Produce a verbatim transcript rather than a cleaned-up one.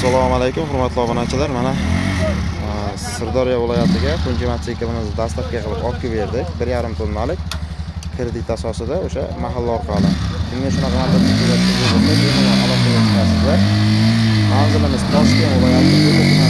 Assalomu alaykum hurmatli obunachilar. Mana Sirdaryo viloyatiga tunji mototsiklimizni dastavka qilib olib keldik. bir yarim tonnalik kredit asosida o'sha mahalla orqali. Kimga shunaqa mototsikl kerak bo'lsa, bemalol aloqaga chiqasizlar. Manzilimiz Toshkent viloyati